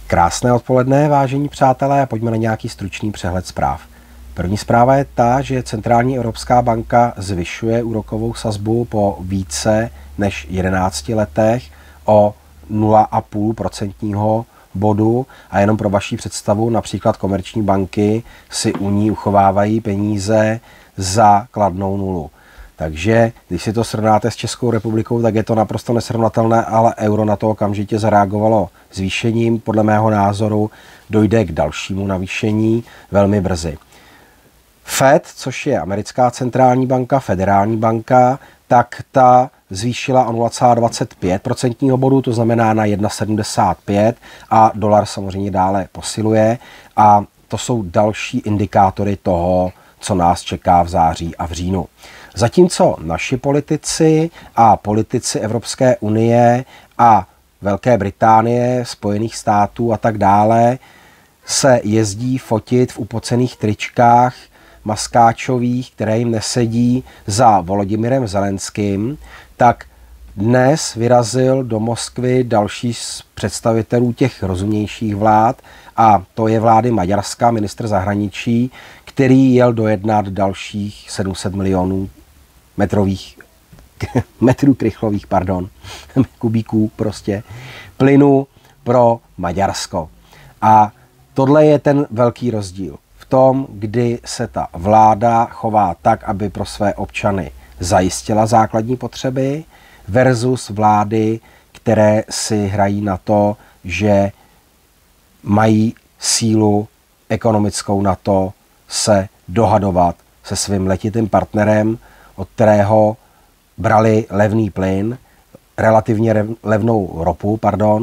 Krásné odpoledne, vážení přátelé, a pojďme na nějaký stručný přehled zpráv. První zpráva je ta, že Centrální evropská banka zvyšuje úrokovou sazbu po více než 11 letech o 0,5% bodu a jenom pro vaši představu, například komerční banky si u ní uchovávají peníze za kladnou nulu. Takže když si to srovnáte s Českou republikou, tak je to naprosto nesrovnatelné, ale euro na to okamžitě zareagovalo zvýšením. Podle mého názoru dojde k dalšímu navýšení velmi brzy. Fed, což je americká centrální banka, federální banka, tak ta zvýšila o 0,25% bodu, to znamená na 1,75 a dolar samozřejmě dále posiluje a to jsou další indikátory toho, co nás čeká v září a v říjnu. Zatímco naši politici a politici Evropské unie a Velké Británie, Spojených států a tak dále se jezdí fotit v upocených tričkách maskáčových, které jim nesedí za Volodymyrem Zelenským, tak dnes vyrazil do Moskvy další z představitelů těch rozumnějších vlád a to je vlády Maďarska, ministr zahraničí, který jel dojednat dalších 700 milionů metrů krychlových, kubíků prostě, plynu pro Maďarsko. A tohle je ten velký rozdíl v tom, kdy se ta vláda chová tak, aby pro své občany zajistila základní potřeby, versus vlády, které si hrají na to, že mají sílu ekonomickou na to se dohadovat se svým letitým partnerem, od kterého brali levný plyn, relativně levnou ropu,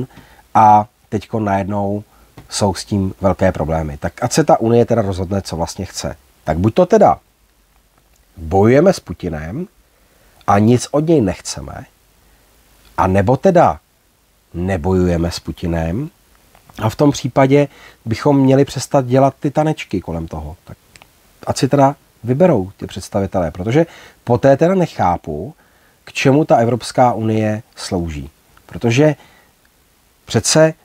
a teďko najednou jsou s tím velké problémy. Tak ať se ta Unie teda rozhodne, co vlastně chce. Tak buď to teda bojujeme s Putinem a nic od něj nechceme, a nebo teda nebojujeme s Putinem a v tom případě bychom měli přestat dělat ty tanečky kolem toho. Tak ať si teda vyberou ty představitelé, protože poté teda nechápu, k čemu ta Evropská unie slouží. Protože přece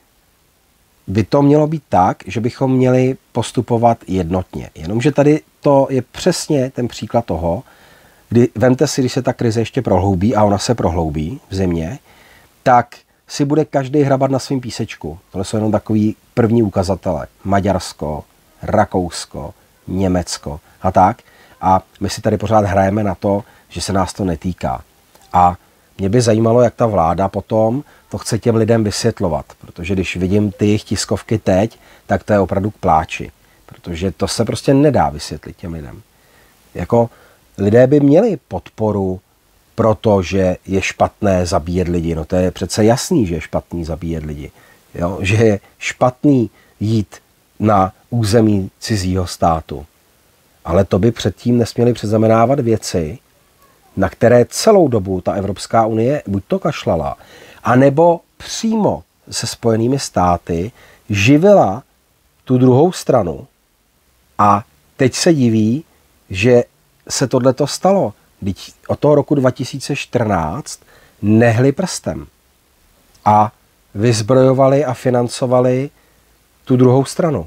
by to mělo být tak, že bychom měli postupovat jednotně. Jenomže tady to je přesně ten příklad toho, kdy vemte si, když se ta krize ještě prohloubí, a ona se prohloubí v zimě, tak si bude každý hrabat na svým písečku. Tohle jsou jenom takový první ukazatele. Maďarsko, Rakousko, Německo a tak. A my si tady pořád hrajeme na to, že se nás to netýká. A mě by zajímalo, jak ta vláda potom to chce těm lidem vysvětlovat. Protože když vidím ty jejich tiskovky teď, tak to je opravdu k pláči. Protože to se prostě nedá vysvětlit těm lidem. Jako lidé by měli podporu, protože je špatné zabíjet lidi. No to je přece jasný, že je špatný zabíjet lidi. Jo? Že je špatný jít na území cizího státu. Ale to by předtím nesměly předznamenávat věci, na které celou dobu ta Evropská unie buď to kašlala, anebo přímo se Spojenými státy živila tu druhou stranu a teď se diví, že se tohleto stalo. Vždyť od toho roku 2014 nehli prstem a vyzbrojovali a financovali tu druhou stranu.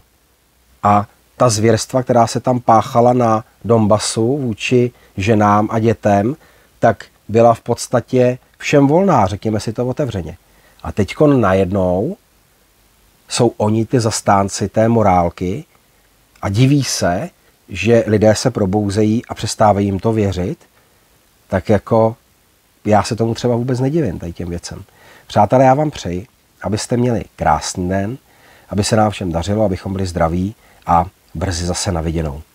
A ta zvěrstva, která se tam páchala na Donbasu vůči ženám a dětem, tak byla v podstatě všem volná, řekněme si to otevřeně. A teďko najednou jsou oni ty zastánci té morálky a diví se, že lidé se probouzejí a přestávají jim to věřit, tak jako já se tomu třeba vůbec nedivím, tady těm věcem. Přátelé, já vám přeji, abyste měli krásný den, aby se nám všem dařilo, abychom byli zdraví a brzy zase na viděnou.